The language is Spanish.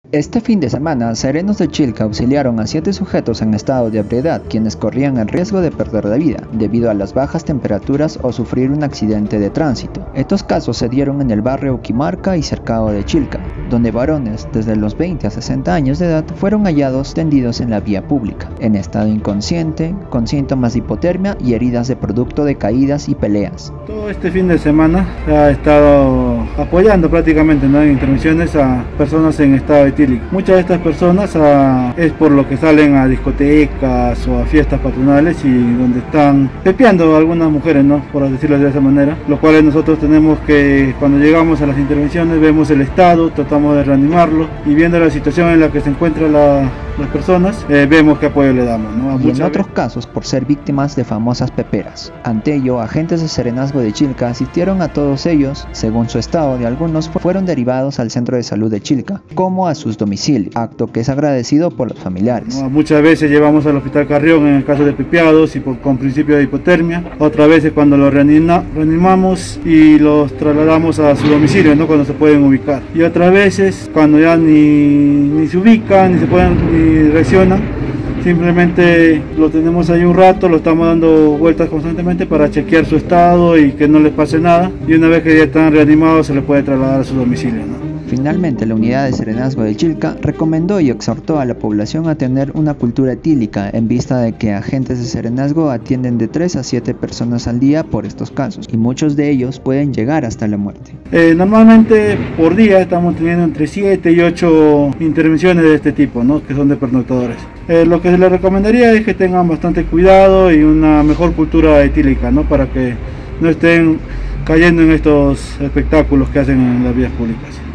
Este fin de semana, serenos de Chilca auxiliaron a 7 sujetos en estado de ebriedad, quienes corrían el riesgo de perder la vida, debido a las bajas temperaturas o sufrir un accidente de tránsito. Estos casos se dieron en el barrio Uquimarca y cercado de Chilca, donde varones desde los 20 a 60 años de edad fueron hallados tendidos en la vía pública, en estado inconsciente, con síntomas de hipotermia y heridas de producto de caídas y peleas. Todo este fin de semana se ha estado apoyando prácticamente, en intervenciones a personas en estado etílico. Muchas de estas personas es por lo que salen a discotecas o a fiestas patronales y donde están pepeando a algunas mujeres, por decirlo de esa manera, lo cual nosotros tenemos que, cuando llegamos a las intervenciones, vemos el estado, tratamos de reanimarlo y viendo la situación en la que se encuentran las personas, vemos qué apoyo le damos, Y en otros casos por ser víctimas de famosas peperas. Ante ello, agentes de Serenazgo de Chilca asistieron a todos ellos. Según su estado de algunos, fueron derivados al centro de salud de Chilca, como a sus domicilios, acto que es agradecido por los familiares. Muchas veces llevamos al hospital Carrión en el caso de pepeados y con principio de hipotermia, otras veces cuando los reanimamos y los trasladamos a su domicilio, cuando se pueden ubicar, y otras veces cuando ya ni se ubican, ni se pueden, ni reaccionan, simplemente lo tenemos ahí un rato, lo estamos dando vueltas constantemente para chequear su estado y que no les pase nada, y una vez que ya están reanimados se les puede trasladar a su domicilio. Finalmente, la unidad de Serenazgo de Chilca recomendó y exhortó a la población a tener una cultura etílica, en vista de que agentes de Serenazgo atienden de 3 a 7 personas al día por estos casos, y muchos de ellos pueden llegar hasta la muerte. Normalmente por día estamos teniendo entre 7 y 8 intervenciones de este tipo, que son de pernoctadores. Lo que se les recomendaría es que tengan bastante cuidado y una mejor cultura etílica, para que no estén cayendo en estos espectáculos que hacen en las vías públicas.